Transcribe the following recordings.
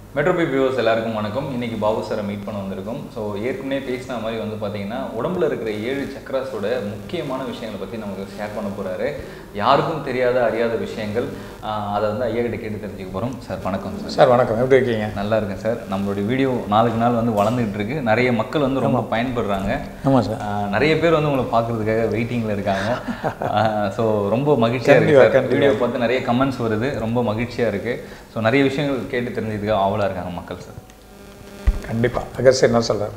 மெட்ரோபி viewers எல்லாருக்கும் வணக்கம். இன்னைக்கு பாபு சாரை மீட் பண்ண வந்திருக்கோம். ஸோ ஏற்கனவே பேசின மாதிரி வந்து பார்த்தீங்கன்னா உடம்புல இருக்கிற 7 சக்கராஸோட முக்கியமான விஷயங்களை பற்றி நமக்கு ஷேர் பண்ண போகிறாரு. யாருக்கும் தெரியாத அறியாத விஷயங்கள் அதை வந்து ஐயா கிட்ட கேட்டு தெரிஞ்சுக்க போகிறோம். சார் வணக்கம். சார் வணக்கம், எப்படி இருக்கீங்க? நல்லா இருக்கேன் சார். நம்மளுடைய வீடியோ நாளுக்கு நாள் வந்து வளர்ந்துகிட்டு இருக்கு. நிறைய மக்கள் வந்து ரொம்ப பயன்படுறாங்க. ஆமாம் சார். நிறைய பேர் வந்து உங்களை பார்க்குறதுக்காக வெயிட்டிங்கில் இருக்காங்க. ஸோ ரொம்ப மகிழ்ச்சியாக இருக்குது. வீடியோ பார்த்து நிறைய கமெண்ட்ஸ் வருது, ரொம்ப மகிழ்ச்சியாக இருக்குது. ஸோ நிறைய விஷயங்கள் கேட்டு தெரிஞ்சதுக்காக ஆவலாக இருக்காங்க மக்கள் சார். கண்டிப்பாக அகர்ஸ் என்ன சொல்கிறார்?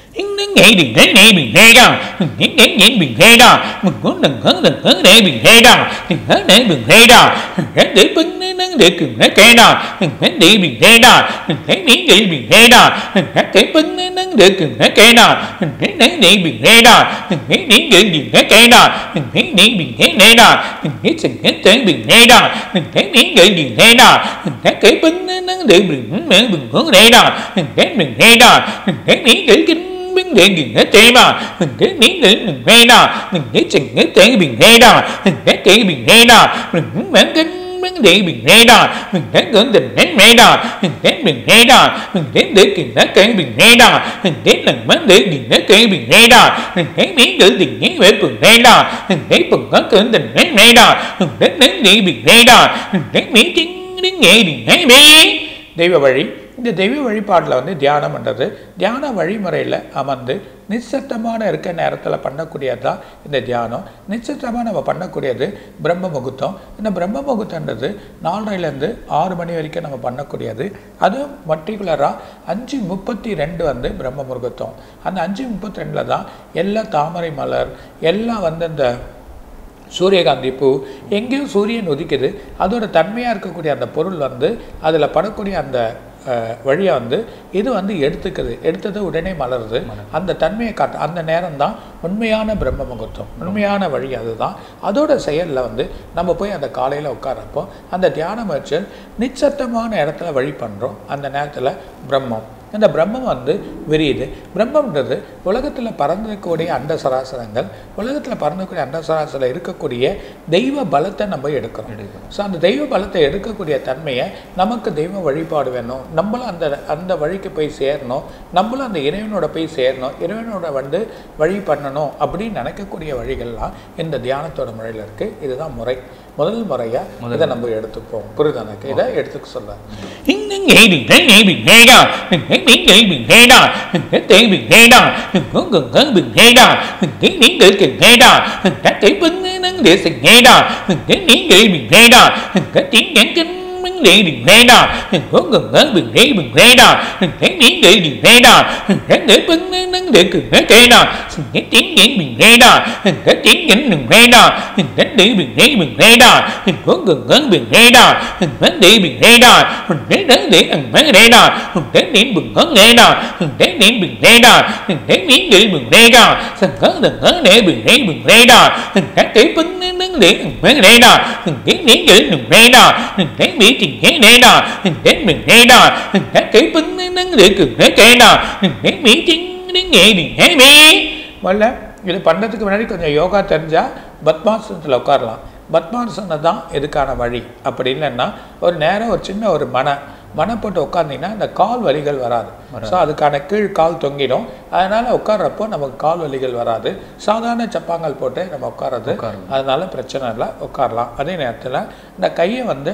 Bình để gì hết thế mà mình để miếng để mình nghe nào mình để chừng hết thế mình nghe nào mình để cái mình nghe nào mình bán cái vấn đề mình nghe nào mình để gửi tình đến nghe nào mình để mình nghe nào mình để kiện đã cái mình nghe nào mình để lần vấn đề gì đã cái mình nghe nào mình để miếng gửi tình nghe về phần nghe nào mình để phần có cơn tình đến nghe nào mình để đi mình nghe nào mình để miếng chính đến nghe mình nghe biết தெய்வ வழி. இந்த தெய்வ வழிபாட்டில் வந்து தியானம் பண்ணுறது, தியான வழிமுறையில் அமர்ந்து நிச்சத்தமான இருக்க நேரத்தில் பண்ணக்கூடியது தான் இந்த தியானம். நிச்சத்தமாக நம்ம பண்ணக்கூடியது பிரம்ம முகூர்த்தம். இந்த பிரம்ம முகூர்த்தன்றது 4:30லேருந்து 6 மணி வரைக்கும் நம்ம பண்ணக்கூடியது. அதுவும் பர்டிகுலராக 5:32 வந்து பிரம்ம முகூர்த்தம். அந்த 5:32 தான் எல்லா தாமரை மலர் எல்லாம் வந்து இந்த சூரியகாந்தி பூ எங்கேயும் சூரியன் உதிக்குது, அதோட தன்மையாக இருக்கக்கூடிய அந்த பொருள் வந்து அதில் படக்கூடிய அந்த வழியை வந்து இது வந்து எடுத்தது உடனே மலருது. அந்த தன்மையை காட்ட அந்த நேரம் தான் உண்மையான பிரம்ம முகூர்த்தம், உண்மையான வழி. அதுதான் அதோட செயலில் வந்து நம்ம போய் அந்த காலையில் உட்காரப்போ அந்த தியான முயற்சியில் நிச்சத்தமான இடத்துல வழி பண்ணுறோம். அந்த நேரத்தில் பிரம்மம், இந்த பிரம்மம் வந்து விரியுது. பிரம்மன்றது உலகத்தில் பறந்துக்கூடிய அண்ட சராசரங்கள், உலகத்தில் பறந்துக்கூடிய அண்ட சராசரில் இருக்கக்கூடிய தெய்வ பலத்தை நம்ம எடுக்கிறோம். ஸோ அந்த தெய்வ பலத்தை எடுக்கக்கூடிய தன்மையை நமக்கு தெய்வ வழிபாடு வேணும், நம்மளும் அந்த வழிக்கு போய் சேரணும், நம்மளும் அந்த இறைவனோட போய் சேரணும், இறைவனோட வந்து வழி பண்ணணும் அப்படின்னு நினைக்கக்கூடிய வழிகள்லாம் இந்த தியானத்தோட முறையில் இருக்குது. இதுதான் முறை. முதல் முறையாக இதை நம்ம எடுத்துப்போம். புரிதனுக்கு இதை எடுத்துக்க சொல்ல mình để đừng nghe nào mình có gần ngớ mình nghe nào mình thấy miếng để đừng nghe nào mình thấy để bưng nâng để cười nghe cái nào mình thấy tiếng nhảy mình nghe nào mình thấy tiếng nhảy mình nghe nào mình thấy để mình nghe nào mình có gần ngớ mình nghe nào mình thấy để mình nghe nào mình thấy để ăn mấy đây nào mình thấy đến mình có nghe nào mình thấy đến mình nghe nào mình thấy miếng để mình nghe nào mình có gần ngớ để mình nghe nào mình thấy cái bưng nâng để ăn mấy đây nào mình thấy miếng để mình nghe nào mình thấy miếng tình thế này nào mình đến mình nghe nào mình thấy cái bưng nâng để cười nghe cái nào mình thấy miếng chính đến nghe mình nghe biết முதல்ல இது பண்ணுறதுக்கு முன்னாடி கொஞ்சம் யோகா தெரிஞ்சால் பத்மாசனத்தில் உட்காரலாம். பத்மாசனம் தான் இதுக்கான வழி. அப்படி இல்லைன்னா ஒரு நேரம் ஒரு சின்ன ஒரு மனை போட்டு உட்காந்திங்கன்னா இந்த கால் வலிகள் வராது. ஸோ அதுக்கான கீழ் கால் தொங்கிடும். அதனால் உட்கார்றப்போ நமக்கு கால் வலிகள் வராது. சாதாரண சப்பாங்கால் போட்டு நம்ம உட்கார்றது, அதனால பிரச்சனை இல்லை, உட்காரலாம். அதே நேரத்தில் இந்த கையை வந்து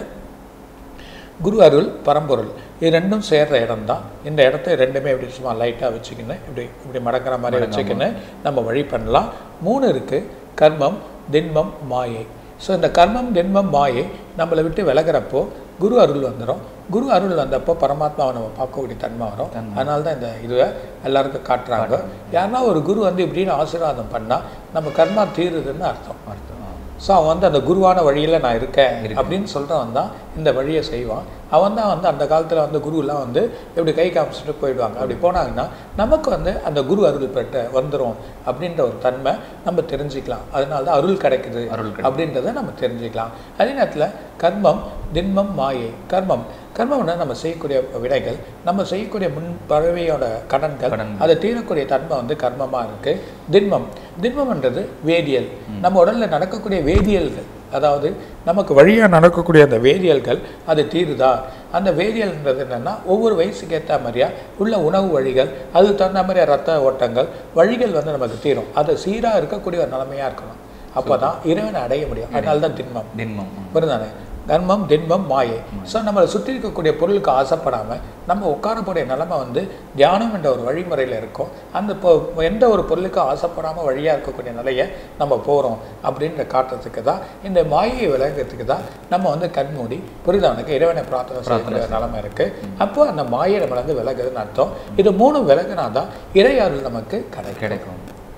குரு அருள் பரம்பொருள் இது ரெண்டும் சேர்ற இடம் தான். இந்த இடத்த ரெண்டுமே இப்படி சும்மா லைட்டாக வச்சுக்கின்னு இப்படி மடக்கிற மாதிரி வச்சுக்கின்னு நம்ம வழி பண்ணலாம். 3 இருக்குது: கர்மம், திண்மம், மாயை. ஸோ இந்த கர்மம், திண்மம், மாயை நம்மளை விட்டு விலகிறப்போ குரு அருள் வந்துடும். குரு அருள் வந்தப்போ பரமாத்மாவை நம்ம பார்க்கக்கூடிய தன்மை வரும். அதனால தான் இந்த இதுவை எல்லாருக்கும் காட்டுறாங்க. யாருன்னா ஒரு குரு வந்து இப்படின்னு ஆசீர்வாதம் பண்ணால் நம்ம கர்மா தீருதுன்னு அர்த்தம். ஸோ அவன் வந்து அந்த குருவான வழியில் நான் இருக்கேன் அப்படின்னு சொல்கிறவன் தான் இந்த வழியை செய்வான். அவன் தான் வந்து அந்த காலத்தில் வந்து குருலாம் வந்து எப்படி கை காமிச்சிட்டு போயிடுவாங்க. அப்படி போனாங்கன்னா நமக்கு வந்து அந்த குரு அருள் பெற்ற வந்துடும் அப்படின்ற ஒரு தன்மை நம்ம தெரிஞ்சுக்கலாம். அதனால தான் அருள் கிடைக்குது அப்படின்றத நம்ம தெரிஞ்சுக்கலாம். அதே நேரத்தில் கர்மம், திண்மம், மாயை. கர்மம்னா நம்ம செய்யக்கூடிய வினைகள், நம்ம செய்யக்கூடிய முன் பறவையோட கடன்கள், அதை தீரக்கூடிய தன்மை வந்து கர்மமாக இருக்குது. திண்மம்ன்றது வேதியியல், நம்ம உடலில் நடக்கக்கூடிய வேதியியல்கள் அதாவது நமக்கு வழியாக நடக்கக்கூடிய அந்த வேதியியல்கள் அது தீருதா? அந்த வேதியியல்ன்றது என்னென்னா ஒவ்வொரு வயசுக்கு ஏற்ற மாதிரியா உள்ள உணவு வழிகள், அதுக்கு தகுந்த மாதிரியா ரத்த ஓட்டங்கள் வழிகள் வந்து நமக்கு தீரும். அது சீராக இருக்கக்கூடிய ஒரு நிலைமையாக இருக்கணும். அப்போ தான் இறைவனை அடைய முடியும். அதனால தான் திண்மம் புரிந்தானே, தர்மம் திண்மம் மாயை. ஸோ நம்மளை சுற்றி இருக்கக்கூடிய பொருளுக்கு ஆசைப்படாமல் நம்ம உட்காரக்கூடிய நிலைமை வந்து தியானம் என்ற ஒரு வழிமுறையில் இருக்கும். அந்த எந்த ஒரு பொருளுக்கும் ஆசைப்படாமல் வழியாக இருக்கக்கூடிய நிலையை நம்ம போகிறோம் அப்படின்ற காட்டுறதுக்கு தான், இந்த மாயை விலகிறதுக்கு தான் நம்ம வந்து கண்மூடி புரிதவனுக்கு இறைவனை பிரார்த்தனை செய்யக்கூடிய நிலைமை இருக்குது. அப்போ அந்த மாயை நம்மளை வந்து விலகுதுன்னு அர்த்தம். இது 3 விலகுனா தான் இறையாறுதல் நமக்கு கிடைக்கும்.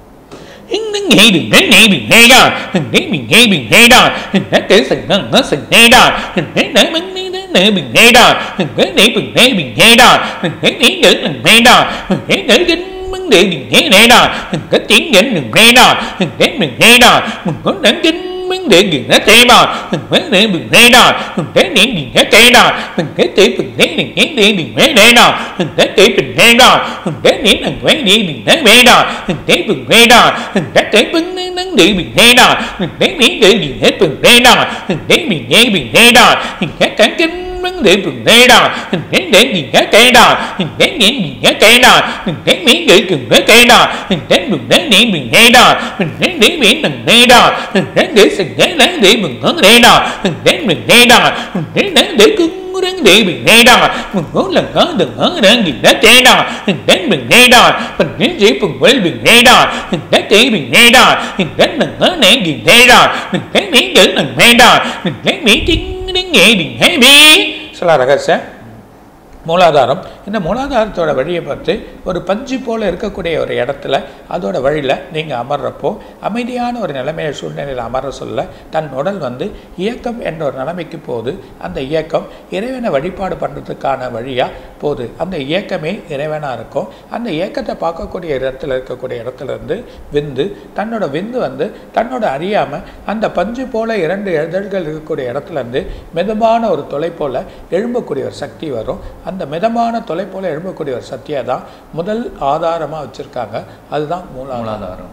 mình để gì nó thế mà mình để mình thế nào mình để những gì nó thế nào mình để tí mình để những cái đi mình thế nào mình để tí mình thế nào mình để những thằng quấy đi mình thế nào mình để mình thế nào mình để tí mình nắng đi mình thế nào mình để những cái gì hết mình thế nào mình để mình nghe mình thế nào mình cái kinh mình để mình thế nào mình để gì nó thế nào mình để những gì nó thế nào mình để những cái gì nó thế nào mình để mình để những mình thế nào mình để những thằng thế nào mình để sự để mình có thế nào mình thế nào mình để cứng đến để mình thế nào mình muốn là có đừng có đang gì đó thế nào mình đến mình thế nào mình đến chỉ phần với mình thế nào mình đến chỉ mình thế nào mình đến đừng có nể gì thế nào mình đến miếng chữ đừng thế nào mình đến miếng chính đến nghệ đừng thế biết சொல்ல ரகசியம் மூலாதாரம். இந்த மூலாதாரத்தோட வழியை பார்த்து ஒரு பஞ்சு போல் இருக்கக்கூடிய ஒரு இடத்துல அதோட வழியில் நீங்கள் அமர்றப்போ அமைதியான ஒரு நிலைமையை சூழ்நிலையில் அமர சொல்ல தன் உடல் வந்து இயக்கம் என்ற ஒரு நிலைமைக்கு போகுது. அந்த இயக்கம் இறைவனை வழிபாடு பண்ணுறதுக்கான வழியாக போகுது. அந்த இயக்கமே இறைவனாக இருக்கும். அந்த இயக்கத்தை பார்க்கக்கூடிய இடத்துல இருக்கக்கூடிய இடத்துலேருந்து விந்து தன்னோட விந்து வந்து தன்னோட அறியாமல் அந்த பஞ்சு போல் 2 இதழ்கள் இருக்கக்கூடிய இடத்துலேருந்து மிதமான ஒரு தொலை போல் எழும்பக்கூடிய ஒரு சக்தி வரும். அந்த மிதமான தொலை போல எழும்பக்கூடிய ஒரு சக்தியை தான் முதல் ஆதாரமாக வச்சுருக்காங்க. அதுதான் மூலாதாரம்.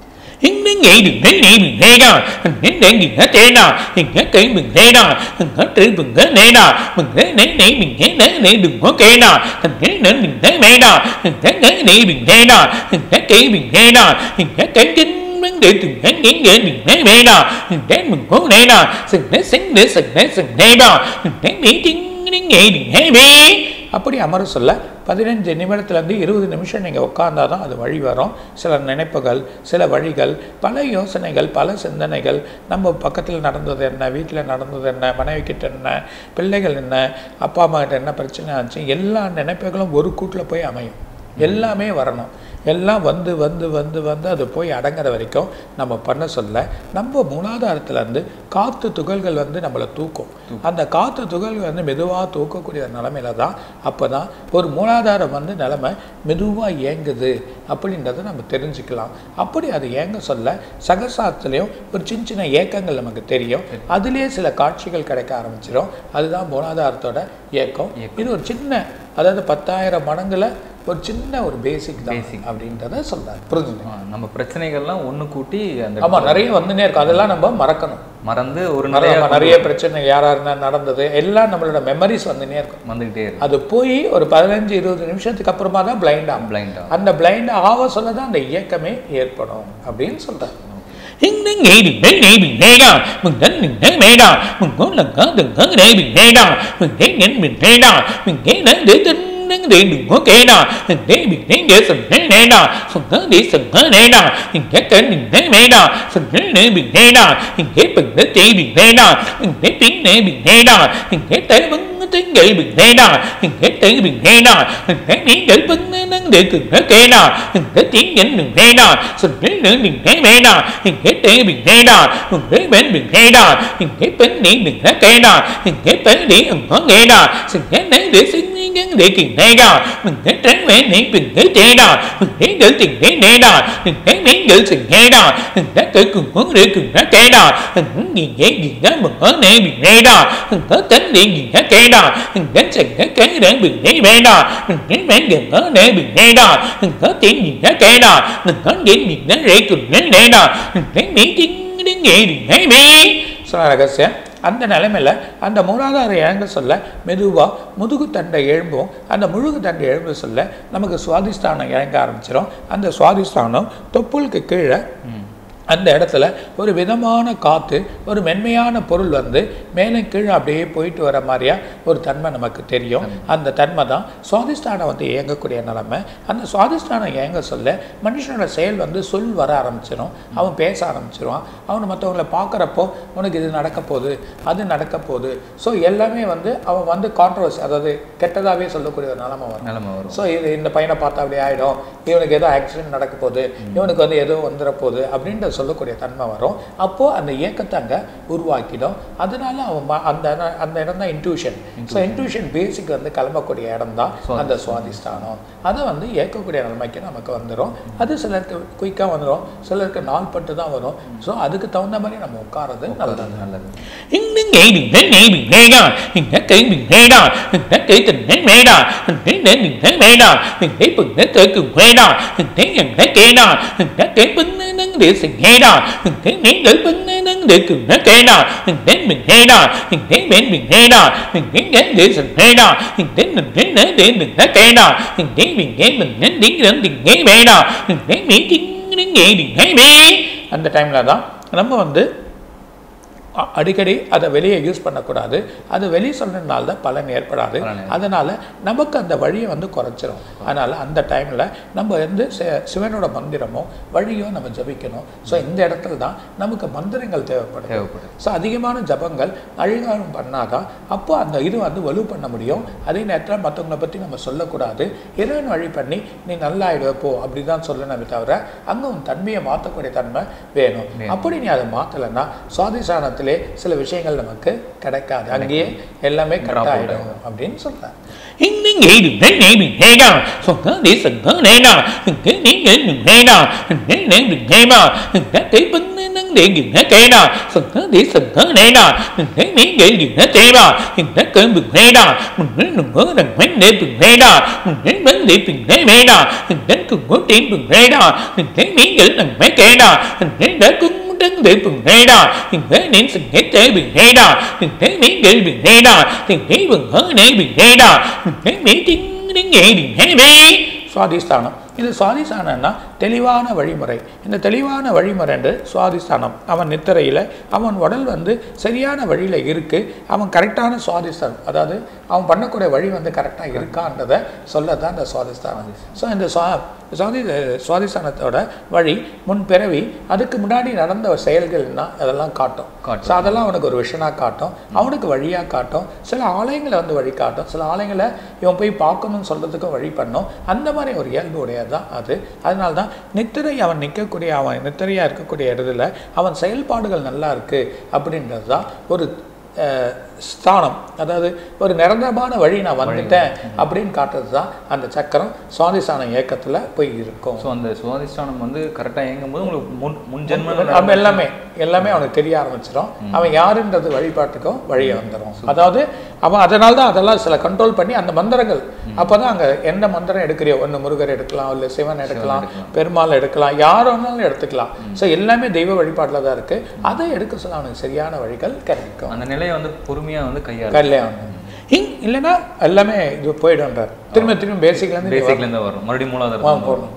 Hãy nghĩ đừng đến đây mình nghe nào, mình đến đây mình nghe thế nào, mình nghe cây mình nghe nào, mình nghe trừ mình nghe thế nào, mình nghe đến đây mình nghe đấy đừng có cây nào, mình nghe đến mình nghe mấy nào, mình nghe đây mình nghe nào, mình nghe cây mình nghe nào, mình nghe cây kinh mình để từng nghe mình nghe mấy nào, mình đến mình có đây nào, sừng để sừng để sừng để sừng đây nào, mình nghe mấy chính nghe mình nghe mấy. அப்படி அமர சொல்ல 15 நிமிடத்துலேருந்து 20 நிமிஷம் நீங்கள் உட்கார்ந்தால் தான் அது வழி வரும். சில நினைப்புகள், சில வழிகள், பல யோசனைகள், பல சிந்தனைகள், நம்ம பக்கத்தில் நடந்தது என்ன, வீட்டில் நடந்தது என்ன, மனைவிக்கிட்ட என்ன, பிள்ளைகள் என்ன, அப்பா அம்மா கிட்ட என்ன பிரச்சனை ஆச்சு, எல்லா நினைப்புகளும் ஒரு கூட்டில் போய் அமையும். எல்லாமே வரணும். எல்லாம் வந்து வந்து வந்து வந்து அது போய் அடங்குற வரைக்கும் நம்ம பண்ண சொல்ல நம்ம மூலாதாரத்துலேருந்து காற்று துகள்கள் வந்து நம்மளை தூக்கும். அந்த காற்று துகள்கள் வந்து மெதுவாக தூக்கக்கூடிய நிலமையில தான் அப்போ தான் ஒரு மூலாதாரம் வந்து நிலைமை மெதுவாக இயங்குது அப்படின்றத நம்ம தெரிஞ்சுக்கலாம். அப்படி அது இயங்க சொல்ல சகசாரத்துலேயும் ஒரு சின்ன சின்ன இயக்கங்கள் நமக்கு தெரியும். அதுலேயே சில காட்சிகள் கிடைக்க ஆரம்பிச்சிடும். அதுதான் மூலாதாரத்தோட இயக்கம். இது ஒரு சின்ன, அதாவது 10,000 மடங்குல ஒரு சின்ன ஒரு பேசிக் அப்படின்றத சொல்றாரு. புரிஞ்சுங்க. நம்ம பிரச்சனைகள்லாம் ஒன்று கூட்டி அந்த ஆமாம் நிறைய வந்துனே இருக்கும். அதெல்லாம் நம்ம மறந்து ஒரு நிறைய பிரச்சனை யாராருன்னா நடந்தது எல்லாம் நம்மளோட மெமரிஸ் வந்துனே இருக்கும், வந்துகிட்டே இருக்கும். அது போய் ஒரு 15-20 நிமிஷத்துக்கு அப்புறமா தான் பிளைண்ட் அந்த பிளைண்ட் ஆக சொல்ல தான் அந்த இயக்கமே ஏற்படும் அப்படின்னு சொல்றாரு. Hãy nghĩ đừng đến đây mình nghe nào, mình đến mình nghe mẹ nào, mình có lần có đừng có đây mình nghe nào, mình nghe nhìn mình nghe nào, mình nghe đến để tin đến để đừng có kể nào, mình để mình nghe để sừng nghe nào, sừng để sừng nghe nào, mình nghe kể mình nghe mẹ nào, sừng nghe mình nghe nào, mình nghe mình để chị mình nghe nào, mình nghe tiếng nghe mình nghe nào, mình nghe tới vấn tiếng gậy mình nghe nào, mình nghe tiếng mình nghe nào, mình nghe tiếng gậy vấn để từng nghe kể nào, mình nghe tiếng nhìn mình nghe nào, sừng nghe mình nghe mẹ nào, mình nghe tiếng mình nghe nào, mình nghe bên mình nghe nào, mình nghe bên đi mình nghe kể nào, mình nghe bên đi mình có nghe nào, sừng nghe để xin để kìm nghe nào, mình nghe tránh mẹ để mình nghe chê nào, mình nghe để tình nghe nào, mình nghe miếng để sừng nghe nào, mình nghe kể cùng hướng để cùng nghe kể nào, mình nghe gì đó mình có nghe mình nghe nào, mình có tính điện gì nghe kể nào, mình nghe sừng nghe kể để mình nghe mẹ nào, mình nghe mẹ đừng có để mình nghe nào, mình có tiếng gì nghe kể nào, mình có tiếng gì nghe để cùng nghe nào, mình nghe miếng tiếng đến nghe đừng nghe mẹ சொன்ன ரகசியம். அந்த நிலைமையில் அந்த மூலாதார இழங்க சொல்ல மெதுவாக முதுகு தண்டை எழும்பும். அந்த முழுகு தண்டை எழும்ப சொல்ல நமக்கு சுவாதிஷ்டானம் இறங்க ஆரம்பிச்சிடும். அந்த சுவாதிஷ்டானம் தொப்புளுக்கு கீழே அந்த இடத்துல ஒரு விதமான காற்று, ஒரு மென்மையான பொருள் வந்து மேலே கீழே அப்படியே போயிட்டு வர மாதிரியா ஒரு தன்மை நமக்கு தெரியும். அந்த தன்மை தான் சுவாதிஷ்டானம் வந்து இயங்கக்கூடிய நிலைமை. அந்த சுவாதிஷ்டானம் இயங்க சொல்ல மனுஷனோட செயல் வந்து சொல் வர ஆரம்பிச்சிடும். அவன் பேச ஆரம்பிச்சிருவான். அவனை மற்றவங்களை பார்க்குறப்போ உனக்கு இது நடக்க போகுது, அது நடக்க போகுது. ஸோ எல்லாமே வந்து அவன் வந்து கான்ட்ரவர்சி, அதாவது கெட்டதாகவே சொல்லக்கூடிய ஒரு நிலைமை வரும். ஸோ இது இந்த பையனை பார்த்தா அப்படி ஆகிடும், இவனுக்கு ஏதோ ஆக்சிடென்ட் நடக்க போகுது, இவனுக்கு வந்து ஏதோ வந்துட போகுது அப்படின்ற சொல்லக்கூடிய தன்மை வரும். அப்போது அந்த இயக்கத்தை அங்கே உருவாக்கிடும். அதனால அவன் அந்த இடம் தான் இன்ட்யூஷன். ஸோ இன்ட்யூஷன் பேசிக் வந்து கிளம்பக்கூடிய இடம் தான் அந்த சுவாதிஷ்டானம். அதை வந்து இயக்கக்கூடிய நிலைமைக்கு நமக்கு வந்துடும். அது சிலருக்கு குயிக்காக வந்துடும், சிலருக்கு நாள் பட்டு தான் வரும். ஸோ அதுக்கு தகுந்த மாதிரி நம்ம உட்காரது நல்லது. நீங்கள் அந்த டைம்ல தான் நம்ம வந்து அடிக்கடி அதை வெளியே யூஸ் பண்ணக்கூடாது. அது வெளியே சொல்றதுனால தான் பலன் ஏற்படாது. அதனால் நமக்கு அந்த வழியை வந்து குறைச்சிரும். அதனால் அந்த டைமில் நம்ம வந்து சிவனோட மந்திரமோ வழியோ நம்ம ஜபிக்கணும். ஸோ இந்த இடத்துல தான் நமக்கு மந்திரங்கள் தேவைப்படும். ஸோ அதிகமான ஜபங்கள் அழிகாலம் பண்ணாதான் அப்போ அந்த இது வந்து வலு பண்ண முடியும். அதே நேரத்தில் மற்றவங்களை பற்றி நம்ம சொல்லக்கூடாது. இறைவன் வழி பண்ணி நீ நல்லா ஆயிடுவப்போ அப்படி தான் சொல்லணுமே தவிர அங்கே உன் தன்மையை மாற்றக்கூடிய தன்மை வேணும். அப்படி நீ அதை மாற்றலைன்னா சுவாதிஷ்டானத்திலே சில விஷயங்கள் நமக்கு கிடைக்காது. அங்கேயே எல்லாமே கரெக்டாக ஆகிடும் அப்படின்னு சொல்கிறார். சுவாதிஷ்டானம். இது சுவாதிஷ்டானம்னா தெளிவான வழிமுறை. இந்த தெளிவான வழிமுறை என்று சுவாதிஷ்டானம். அவன் நித்திரையில் அவன் உடல் வந்து சரியான வழியில் இருக்குது. அவன் கரெக்டான சுவாதிஷ்டானம், அதாவது அவன் பண்ணக்கூடிய வழி வந்து கரெக்டாக இருக்கான்றதை சொல்லதான் இந்த சுவாதிஷ்டானம். ஸோ இந்த சுவாதிஷ்டானத்தோட வழி முன்பிறவி, அதுக்கு முன்னாடி நடந்த செயல்கள்னா அதெல்லாம் காட்டும். ஸோ அதெல்லாம் அவனுக்கு ஒரு விஷனாக காட்டும், அவனுக்கு வழியாக காட்டும். சில ஆலயங்களை வந்து வழி காட்டும், சில ஆலயங்களை இவன் போய் பார்க்கணும்னு சொல்கிறதுக்கும் வழி பண்ணும். அந்த மாதிரி ஒரு இயல்பு உடையது தான் அது. அதனால தான் நித்திரை அவன் நிற்கக்கூடிய, அவன் நித்திரையாக இருக்கக்கூடிய இடத்துல அவன் செயல்பாடுகள் நல்லா இருக்குது அப்படின்றது தான் ஒரு ஸ்தானம். அதாவது ஒரு நிரந்தரமான வழி நான் வந்துட்டேன் அப்படின்னு காட்டுறது தான் அந்த சக்கரம் சுவாதிஷ்டானம் இயக்கத்தில் போய் இருக்கும். ஸோ அந்த சுவாதிஷ்டானம் வந்து கரெக்டாக இயங்கும் போது உங்களுக்கு முன்ஜென்ம நம்ம எல்லாமே அவனுக்கு தெரிய ஆரம்பிச்சிடும். அவன் யாருன்றது வழிபாட்டுக்கும் வழியை வந்துடும். அதாவது அவன் அதனால தான் அதெல்லாம் சில கண்ட்ரோல் பண்ணி அந்த மந்திரங்கள் அப்போ தான் அங்கே எந்த மந்திரம் எடுக்கிறியோ, ஒன்று முருகர் எடுக்கலாம், இல்லை சிவன் எடுக்கலாம், பெருமாள் எடுக்கலாம், யார் வேணாலும் எடுத்துக்கலாம். ஸோ எல்லாமே தெய்வ வழிபாட்டில் தான் இருக்குது. அதை எடுக்க சொல்ல அவனுக்கு சரியான வழிகள் கிடைக்கும். அந்த நிலையை வந்து பொறுமையாக வந்து கையாள இல்லைன்னா எல்லாமே இது போயிடும்ன்றார். திரும்ப பேசிக்லேருந்து வரும், மறுபடியும் மூலாதாரம் போடணும்.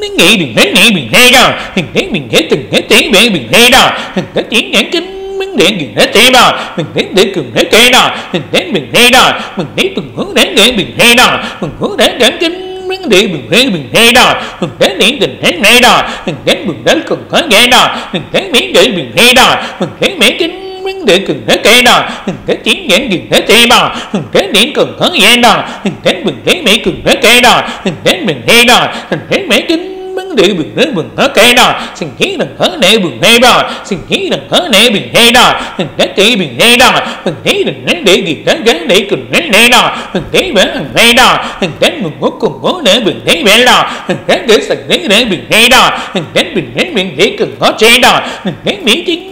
để cùng thế kể nào thế chiến nhẫn cùng thế thế mà thế điện cùng thế gian nào thế bình thế mấy cùng thế kể nào thế bình thế nào thế mấy kinh vấn đề bình thế kể nào xin khí đừng thế nệ bình thế nào xin khí đừng thế nệ bình thế nào thế kỹ bình thế nào bình thế đừng thế để gì thế gắn để cùng thế nệ nào thế bé bình thế nào thế mừng ngút cùng ngũ để bình thế bé nào thế để sạch thế để bình thế nào thế bình thế cùng ngó chế nào thế mỹ chính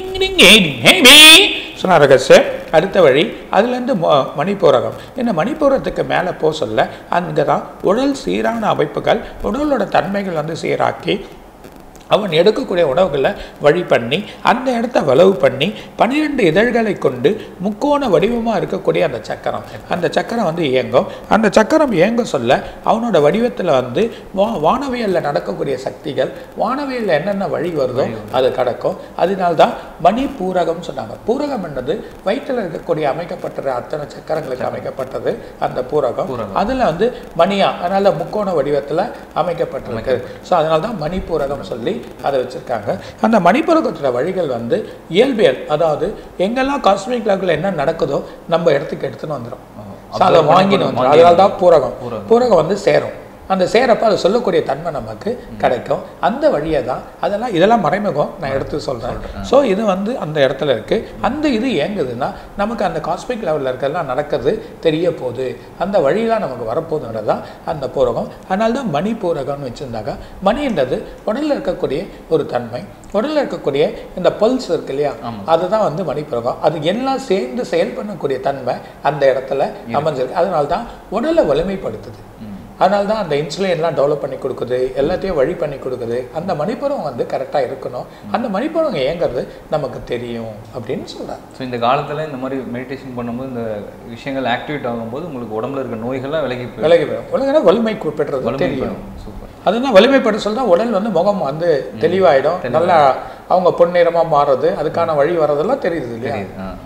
அடுத்த வழி அதுலேருந்து மணிப்பூரகம். இந்த மணிப்பூரத்துக்கு மேலே போக சொல்ல அங்கே தான் உடல் சீரான அமைப்புகள், உடலோட தன்மைகள் வந்து சீராக்கி அவன் எடுக்கக்கூடிய உணவுகளை வழி பண்ணி அந்த இடத்த வளவு பண்ணி 12 இதழ்களை கொண்டு முக்கோண வடிவமாக இருக்கக்கூடிய அந்த சக்கரம் வந்து இயங்கும். அந்த சக்கரம் இயங்க சொல்ல அவனோட வடிவத்தில் வந்து வானவியலில் நடக்கக்கூடிய சக்திகள், வானவியலில் என்னென்ன வழி வருதோ அது கடக்கும். அதனால்தான் மணி பூரகம் சொன்னாங்க. பூரகம் என்னது வயிற்றில் இருக்கக்கூடிய அமைக்கப்பட்ட அத்தனை சக்கரங்களுக்கு அமைக்கப்பட்டது அந்த பூரகம். அதில் வந்து மணியா, அதனால முக்கோண வடிவத்தில் அமைக்கப்பட்டிருக்கு. ஸோ அதனால தான் மணி பூரகம் சொல்லி அதை வச்சிருக்காங்க. அந்த மணிப்புரகத்தோட வழிகள் வந்து இயல்பியல், அதாவது எங்கெல்லாம் காஸ்மிக் லெவலில் என்ன நடக்குதோ நம்ம இடத்துக்கு எடுத்துன்னு வந்துடும். அதை வாங்கின்னு வந்துடும். அதனால தான் பூரகம் வந்து சேரும். அந்த சேரப்போ அதை சொல்லக்கூடிய தன்மை நமக்கு கிடைக்கும். அந்த வழியை தான் இதெல்லாம் மறைமுகம் நான் எடுத்து சொல்கிறேன். ஸோ இது வந்து அந்த இடத்துல இருக்குது. அந்த இது இயங்குதுன்னா நமக்கு அந்த காஸ்மிக் லெவலில் இருக்கிறதெல்லாம் நடக்கிறது தெரிய போகுது. அந்த வழியெலாம் நமக்கு வரப்போகுதுன்றது தான் அந்த பூரகம். அதனால தான் மணி பூரகம்னு வச்சுருந்தாங்க. மணின்றது உடலில் இருக்கக்கூடிய ஒரு தன்மை, உடலில் இருக்கக்கூடிய இந்த பல்ஸ் இருக்கு இல்லையா, அதுதான் வந்து மணிப்புரகம். அது எல்லாம் சேர்ந்து செயல் பண்ணக்கூடிய தன்மை அந்த இடத்துல அமைஞ்சிருக்கு. அதனால தான் உடலை வலிமைப்படுத்துது. அதனால தான் அந்த இன்சுலின்லாம் டெவலப் பண்ணி கொடுக்குது, எல்லாத்தையும் வழி பண்ணி கொடுக்குது. அந்த மணிப்புரம் வந்து கரெக்டாக இருக்கணும். அந்த மணிப்புரம் இயங்கிறது நமக்கு தெரியும் அப்படின்னு சொல்கிறார். ஸோ இந்த காலத்தில் இந்த மாதிரி மெடிடேஷன் பண்ணும்போது இந்த விஷயங்கள் ஆக்டிவேட் ஆகும்போது உங்களுக்கு உடம்புல இருக்க நோய்கள்லாம் விலகி போயிடும். வலிமை பெற்றது தெரியும். சூப்பர். அதுதான் வலிமைப்பட சொல்லிதான் உடல் வந்து முகம் வந்து தெளிவாயிடும். நல்லா அவங்க பொன்னிறமாக மாறுறது, அதுக்கான வழி வர்றதெல்லாம் தெரியுது இல்லையா.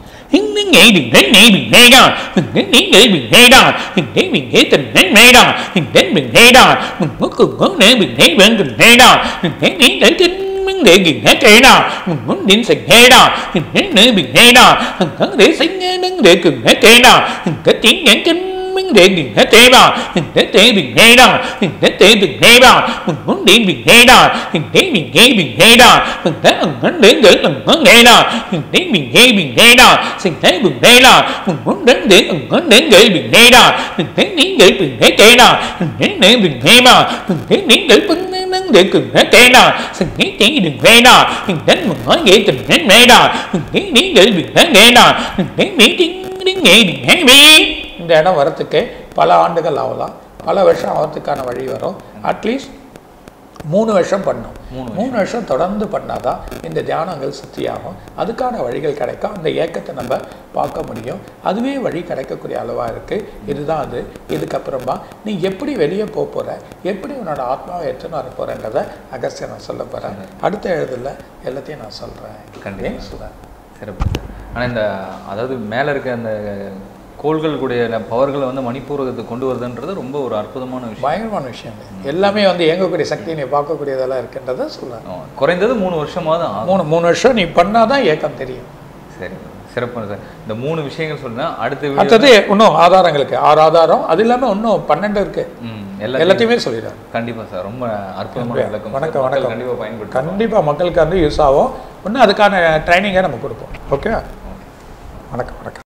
mình để bị hết tế bào, để tế bị nghe đào, để tế bị nghe bào, mình muốn đi bị nghe đào, để bị nghe đào, mình thấy mình đến để mình nghe đào, để bị nghe đào, xin thấy mình nghe đào, mình muốn đến để mình đến để bị nghe đào, mình thấy đến để bị nghe tế đào, mình đến để bị nghe bào, mình thấy đến để mình để cùng hết tế đào, xin thấy chỉ đừng nghe đào, mình đến mình nói nghe tình đến nghe đào, mình thấy đến để bị nghe đào, mình thấy đến nghe bị nghe đi. இந்த இடம் வரத்துக்கு பல ஆண்டுகள் ஆகலாம், பல வருஷம் ஆகிறதுக்கான வழி வரும். அட்லீஸ்ட் 3 வருஷம் பண்ணணும். 3 வருஷம் தொடர்ந்து பண்ணாதான் இந்த தியானங்கள் சித்தியாகும். அதுக்கான வழிகள் கிடைக்கும். அந்த ஏக்கத்தை நம்ம பார்க்க முடியும். அதுவே வழி கிடைக்கக்கூடிய அளவாக இருக்குது. இதுதான் அது. இதுக்கப்புறமா நீ எப்படி வெளியே போகிற, எப்படி உன்னோட ஆத்மாவை எடுத்துன்னு வர போகிறேன்றதை அகஸ்தியர் நான் சொல்ல போகிறேன். அடுத்த எழுதில் எல்லாத்தையும் நான் சொல்கிறேன். கண்டிப்பாக சொல்கிறேன். சிறப்பு. ஆனால் இந்த அதாவது மேலே இருக்க அந்த கோள்கள் கூடிய பவர்களை வந்து மணிப்பூரகத்தை கொண்டு வருதுன்றது ரொம்ப ஒரு அற்புதமான விஷயம், பயங்கரமான விஷயம். எல்லாமே வந்து இயங்கக்கூடிய சக்தி நீ பார்க்கக்கூடியதெல்லாம் இருக்குன்றதை சொல்லுவாங்க. குறைந்தது 3 வருஷமாவது 3 வருஷம் நீ பண்ணாதான் ஏக்கம் தெரியும். சரி, சிறப்பான சார். இந்த 3 விஷயங்கள் சொன்னால் அடுத்தது இன்னும் ஆதாரங்களுக்கு 6 ஆதாரம், அது இல்லாமல் இன்னும் 12 இருக்கு. எல்லாத்தையுமே சொல்லிடுறேன். கண்டிப்பாக சார், ரொம்ப அற்புதமான விளக்கம். வணக்கம் வணக்கம். கண்டிப்பாக பயன்படுத்தும். கண்டிப்பாக மக்களுக்கு வந்து யூஸ் ஆகும். இன்னும் அதுக்கான ட்ரைனிங்கை நம்ம கொடுப்போம். ஓகே, வணக்கம் வணக்கம்.